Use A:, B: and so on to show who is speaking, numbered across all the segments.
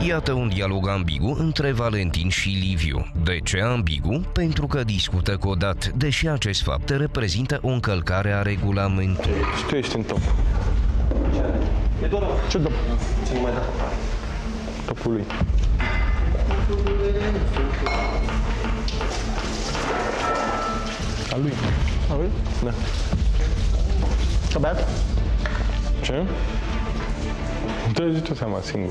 A: Iată un dialog ambigu între Valentin și Liviu. De ce ambigu? Pentru că discută codat, deși acest fapt reprezintă o încălcare a regulamentului.
B: Și tu ești în top.
C: Ce top?
B: Ce nu mai da? Topul lui. A lui.
C: A lui?
B: Da.
C: S-a beat?
B: Ce? Dă-ți tu seama singur.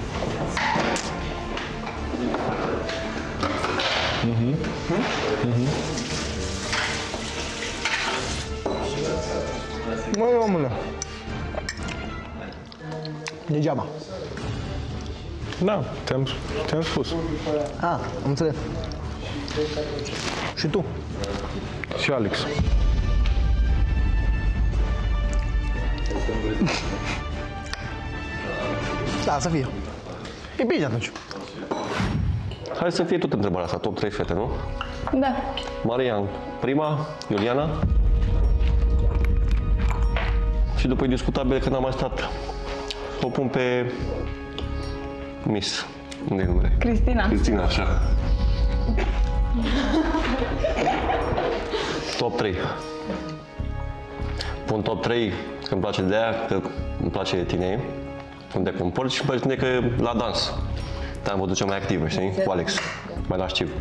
C: Măi, omule. Degeaba.
B: Da, ți-am spus.
C: A, am înțeles. Și tu?
B: Și Alex.
C: Da, să fie. E bine atunci.
D: Hai să fie tot întrebarea asta, top 3 fete, nu?
E: Da.
D: Marian, prima, Iuliana. Și după e discutabil că n-am mai stat. O pun pe Miss. Unde e numele?
E: Cristina.
D: Cristina, așa. Top 3. Pun top 3 că îmi place de aia, că îmi place de tine, cum te comporți și îmi place de tine că la dans. Te-am văzut cea mai activă, știi? Cu Alex, mai lasciv.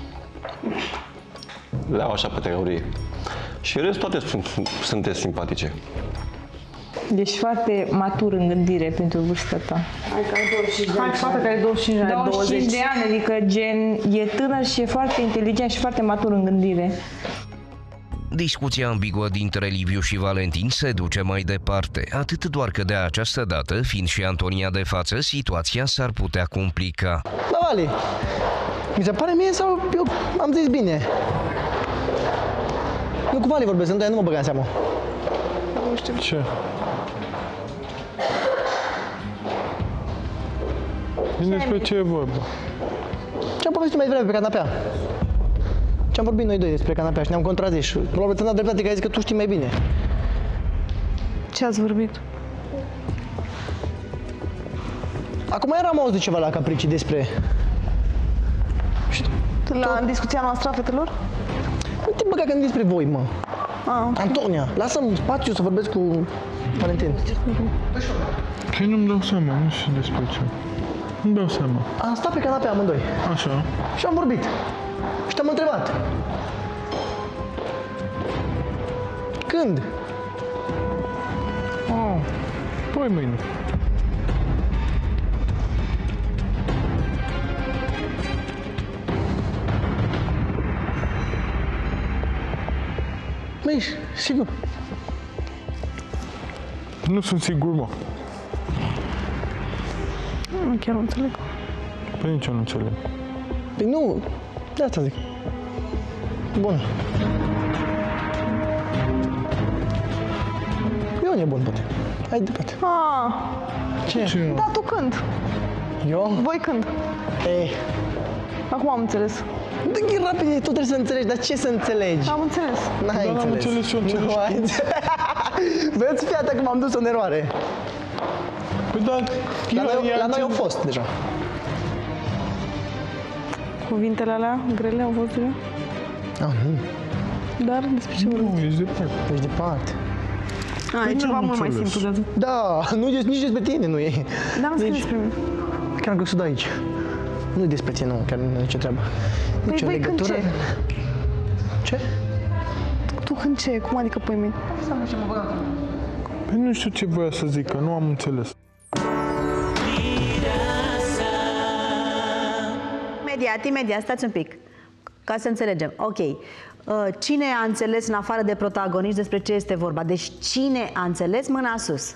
D: Le au așa pe teorie. Și restul toate sunteți simpatice.
E: Ești foarte matur în gândire pentru vârsta ta. Hai, fata care are 25 de ani. 25 de ani, adică gen, e tânăr și e foarte inteligent și foarte matur în gândire.
A: Discuția ambiguă dintre Liviu și Valentin se duce mai departe, atât doar că de această dată, fiind și Antonia de față, situația s-ar putea complica.
C: Da, Vali. Mi se pare mie sau eu am zis bine? Eu cu Vali vorbesc, nu mă băga în seamă.
B: Nu știu ce. Despre ce e vorba?
C: Ce-am povestit mai devreme pe canapea? Ce-am vorbit noi doi despre canapea și ne-am contrazis. Probabil ți-am dat dreptate că ai zis că tu știi mai bine.
E: Ce ați vorbit?
C: Acum eram auzit ceva la Caprici despre...
E: La discuția noastră a fetelor?
C: Nu te băga când despre voi, mă. Antonia, lasă-mi spațiu să vorbesc cu Valentin.
B: Păi nu-mi dau seama, nu știu despre ce. Nu-mi dau seama.
C: Am stat pe canapea amândoi.
B: Așa.
C: Și am vorbit. Și te-am întrebat. Când?
B: Păi mâine.
C: Măi, sigur.
B: Nu sunt sigur, mă.
E: Nu, chiar nu înțeleg.
B: Păi nici eu nu înțeleg.
C: Păi nu, de asta zic. Bun. Eu nebun, poate. Hai departe. Ce?
E: Da, tu când?
C: Eu?
E: Voi când?
C: Ei,
E: Acum am înțeles.
C: dă-i rapid, tu trebuie să înțelegi, dar ce să înțelegi?
E: Am înțeles.
C: N-ai
B: Da, am
C: înțeles.
B: înțeles eu, înțeles
C: Nu
B: și
C: ai
B: tu.
C: înțeles. Vedeți, fii atent că m-am dus în eroare.
B: Păi da,
C: La noi au fost deja.
E: Cuvintele alea grele au fost grele?
C: Nu,
E: Dar despre ce vorbim?
B: Nu, ești departe.
C: ești departe.
E: E ceva mult mai
B: înțeles.
E: simplu de atât.
C: Da, nu e nici despre tine, nu e.
E: Dar am scris despre mine.
C: Chiar am găsit de aici. Nu e despre tine, nu, chiar nu e nicio treabă. Nici o
E: voi când
C: legătură.
E: ce?
C: Ce?
E: Tu când ce? Cum adică pui mine?
B: Păi nu știu ce voia să zic, că nu am înțeles.
F: Imediat, stați un pic, ca să înțelegem. Ok, cine a înțeles în afară de protagoniști despre ce este vorba? Deci cine a înțeles, mâna sus.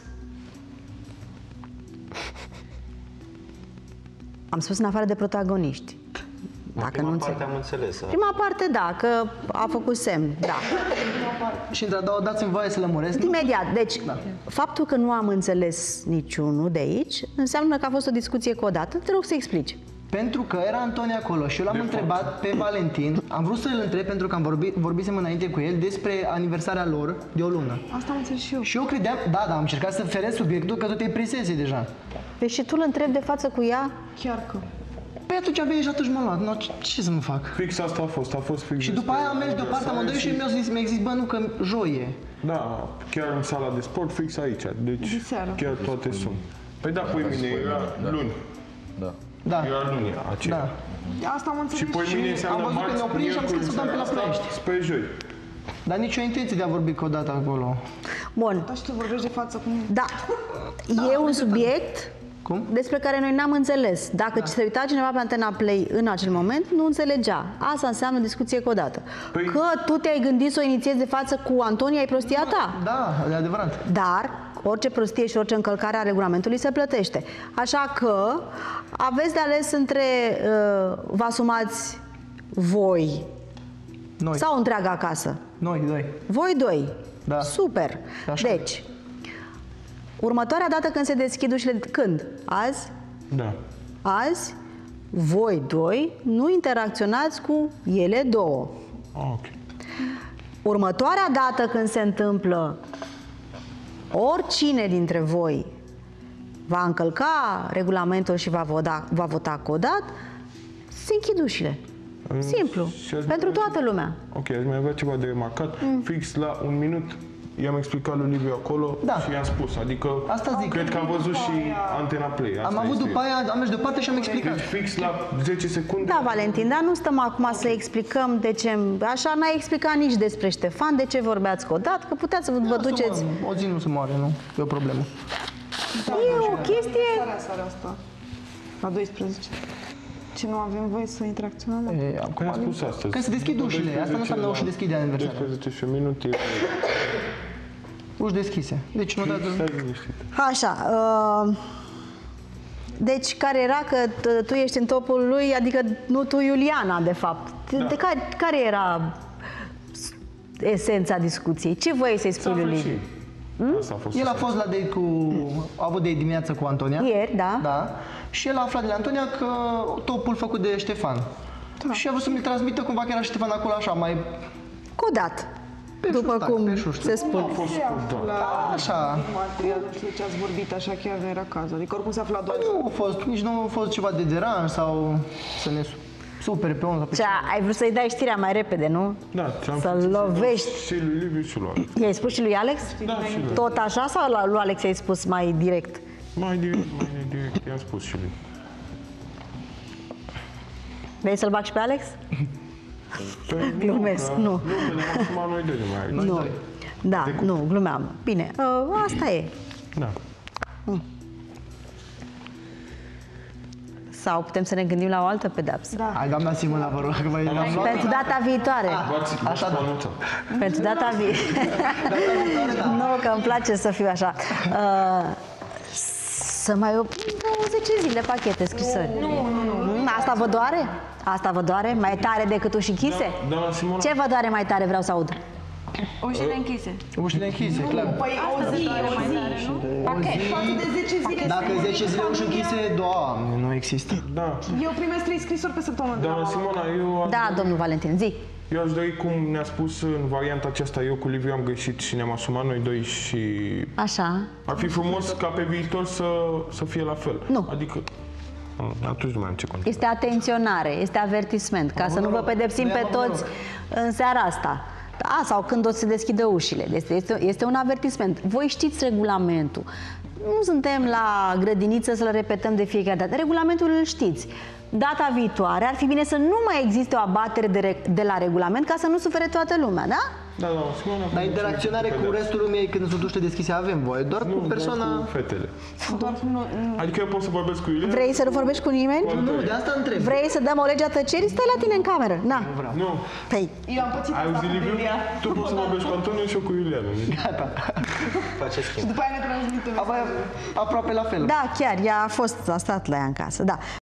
F: Am spus în afară de protagoniști. Dacă nu înțeleg.
D: am înțeles.
F: Prima parte, da, că a făcut semn, da.
C: Și dați-mi voie să lămuresc.
F: Imediat, deci faptul că nu am înțeles niciunul de aici înseamnă că a fost o discuție codată. Te rog să explici.
C: Pentru că era Antonia acolo și eu l-am întrebat pe Valentin, am vrut să-l întreb pentru că vorbisem înainte cu el despre aniversarea lor de o lună.
E: Asta am înțeles și eu.
C: Și eu credeam, da, am încercat să feresc subiectul că tu te prinsese deja.
F: Deci și tu îl întrebi de față cu ea?
E: Chiar că.
C: Păi atunci a venit și atunci m-a luat, no, ce să mă fac?
B: Fix asta a fost fix.
C: Și după aia am mers deoparte amândoi și mi-a zis, bă, nu, că joie.
B: Da, chiar în sala de sport, fix aici, deci chiar toate sunt. Păi da, păi mine era luni.
C: Da.
B: Era luni aceea.
C: Da.
E: Asta am înțeles
B: Și poi mine înseamnă
C: am văzut că
B: marți,
C: ne oprim și am zis că să dăm pe la
B: miercuri,
C: Ploiești.
B: spre joi.
C: Dar nicio intenție de a vorbi cu o dată acolo.
F: Bun,
E: Da, și tu vorbești de față cu mine.
F: da. E un subiect
C: Cum?
F: despre care noi n-am înțeles. Dacă se uita cineva pe Antena Play în acel moment, nu înțelegea. Asta înseamnă discuție cu o dată.
B: Păi-
F: Că tu te-ai gândit să o inițiezi de față cu Antonia, e prostia ta.
C: Da, e adevărat.
F: Dar orice prostie și orice încălcare a regulamentului se plătește. Așa că aveți de ales între vă asumați voi
C: Noi.
F: sau întreaga casă.
C: Noi, doi.
F: Voi doi.
C: Da.
F: Super.
C: Așa.
F: Deci, următoarea dată când se deschid ușile, când? Azi?
B: Da.
F: Azi, voi doi nu interacționați cu ele două.
B: Ok.
F: Următoarea dată când se întâmplă oricine dintre voi va încălca regulamentul și va vota codat, se închid ușile. Simplu.
B: Și azi
F: Pentru
B: mai
F: toată lumea.
B: Ok, aș mai avea ceva de remarcat. Fix la un minut i-am explicat lui Liviu acolo
C: Da.
B: și i-am spus. Adică
C: Asta zic.
B: cred că a văzut și Antena Play. Asta
C: Am avut
B: este.
C: după aia, am mers deoparte și am explicat.
B: Deci fix la 10 secunde.
F: Da, Valentin, dar nu stăm acum să explicăm de ce... Așa n-ai explicat nici despre Ștefan, de ce vorbeați codat, că puteți să vă duceți...
C: O zi nu se moare, nu? E o problemă.
F: E o chestie...
E: Seara asta. La 12. Ce nu avem voie să interacționăm?
C: E,
B: Că am spus astăzi.
C: Când se deschid ușile, asta nu înseamnă uși deschide aniversarea.
B: 12 și un minut e...
C: Uși deschise. Deci nu dați...
B: Stai liniștit.
F: Așa, deci care era că tu ești în topul lui, adică nu tu, Iuliana, de fapt. De care era esența discuției? Ce voiai să-i spui lui Liviu?
B: Asta a fost.
C: El a fost la date cu... A avut date dimineață cu Antonia.
F: Ieri, da.
C: Da. Și el a aflat de la Antonia că topul făcut de Ștefan. Da. Și a vrut să mi-l transmită cumva că era Ștefan acolo așa, mai...
F: Codat.
C: Pe
F: După
C: șuștac,
F: cum
C: pe șuștac.
F: se spune.
B: A fost scurt, da.
C: Așa.
E: Material, nu știu de ce ați vorbit, așa chiar nu era cazul. Adică oricum se afla doar...
C: Nu a fost, nici nu a fost ceva de deranj sau să ne supere pe unul sau pe
F: Ce, ai vrut să-i dai știrea mai repede, nu?
B: Da, ți-am
F: Să-l
B: spus
F: lovești.
B: Și lui Liviu și lui Alex.
F: I-ai spus și lui Alex?
B: Da, și lui.
F: Tot așa sau lui Alex i-ai spus mai direct?
B: Mai direct, i-am spus și lui.
F: Vrei să-l bag și pe Alex?
B: Păi,
F: Glumesc,
B: că-
F: nu.
B: Nu, că ne-am asumat noi doi de mai aici.
F: Nu. Da, nu, glumeam. Bine, asta e.
B: Da.
F: Sau putem să ne gândim la o altă pedapsă.
E: Da.
C: Hai, doamna Simona, vă rog, că mai l-am luat.
F: Pentru data viitoare.
C: Așa, da.
F: Pentru data viitoare. Nu, că îmi place să fiu așa. Să mai 10 zile pachete scrisori. Nu. Asta vă doare? Asta vă doare? Mai tare decât uși închise?
B: Doamna Simona,
F: Ce vă doare mai tare, vreau să aud?
E: Ușile închise.
C: Ușile închise, clar.
E: Păi o zi, față de 10 zile.
C: Dacă 10 zile uși închise, doamne, nu există.
B: da.
E: Eu primesc 3 scrisori pe săptămână.
B: Doamna Simona,
F: Da, domnul Valentin, zi.
B: eu aș dori cum ne-a spus în varianta aceasta, eu cu Liviu am greșit și ne-am asumat noi doi și
F: Așa.
B: ar fi frumos ca pe viitor să fie la fel.
F: Nu.
B: Adică, atunci nu mai am ce conta.
F: Este atenționare, este avertisment, ca să nu vă pedepsim pe toți în seara asta. Da, sau când o să se deschidă ușile. Este un avertisment. Voi știți regulamentul. Nu suntem la grădiniță să-l repetăm de fiecare dată. Regulamentul îl știți. Data viitoare ar fi bine să nu mai existe o abatere de la regulament ca să nu sufere toată lumea, da?
B: Da, doamna Simona.
C: Dar interacționare cu restul lumii când sunt ușile deschise avem voie, doar cu persoana...
B: Doar cu fetele. Adică eu pot să vorbesc cu Iulia?
F: Vrei să nu vorbești cu nimeni?
C: Nu, de asta întreb.
F: Vrei să dăm o lege a tăcerii? Stai la tine în cameră. Na.
B: Nu.
F: Păi,
E: Eu am pățit
B: Ai
E: asta
B: auzit,
E: cu
B: Liviu?
E: Iulia.
B: Tu poți să vorbești cu Antonio și eu cu Iuliana.
C: Gata.
E: Și după aia ne transmitem.
C: Aproape la fel.
F: da, chiar, ea a stat la ea în casă, da.